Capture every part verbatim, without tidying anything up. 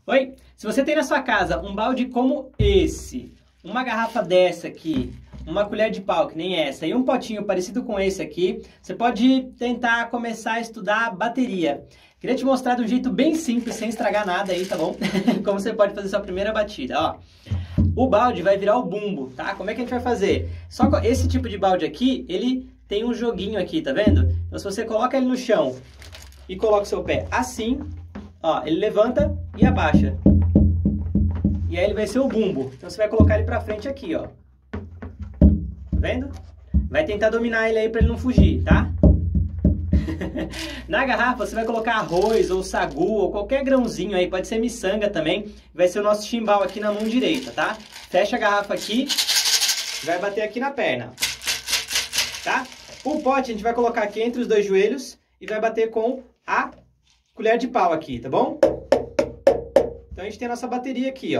Oi, se você tem na sua casa um balde como esse, uma garrafa dessa aqui, uma colher de pau que nem essa e um potinho parecido com esse aqui, você pode tentar começar a estudar bateria. Queria te mostrar de um jeito bem simples, sem estragar nada aí, tá bom? Como você pode fazer sua primeira batida, ó. O balde vai virar o bumbo, tá? Como é que a gente vai fazer? Só com esse tipo de balde aqui, ele tem um joguinho aqui, tá vendo? Então se você coloca ele no chão e coloca o seu pé assim, ó, ele levanta e abaixa. E aí ele vai ser o bumbo. Então você vai colocar ele pra frente aqui, ó. Tá vendo? Vai tentar dominar ele aí pra ele não fugir, tá? Na garrafa você vai colocar arroz ou sagu ou qualquer grãozinho aí, pode ser miçanga também. Vai ser o nosso chimbal aqui na mão direita, tá? Fecha a garrafa aqui, vai bater aqui na perna, tá? O pote a gente vai colocar aqui entre os dois joelhos e vai bater com a colher de pau aqui, tá bom? Então a gente tem a nossa bateria aqui, ó.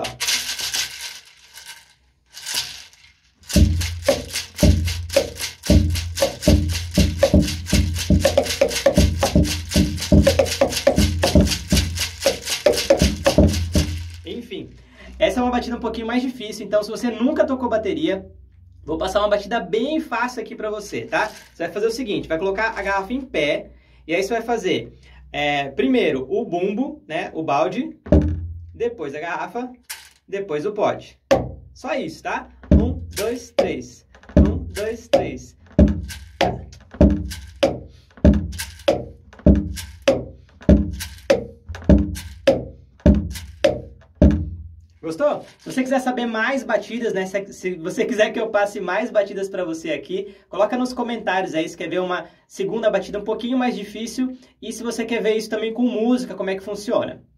Enfim, essa é uma batida um pouquinho mais difícil, então se você nunca tocou bateria, vou passar uma batida bem fácil aqui pra você, tá? Você vai fazer o seguinte, vai colocar a garrafa em pé, e aí você vai fazer, é, primeiro o bumbo, né, o balde, depois a garrafa, depois o pote. Só isso, tá? Um, dois, três. Um, dois, três. Gostou? Se você quiser saber mais batidas, né? Se você quiser que eu passe mais batidas para você aqui, coloca nos comentários aí se quer ver uma segunda batida um pouquinho mais difícil e se você quer ver isso também com música, como é que funciona.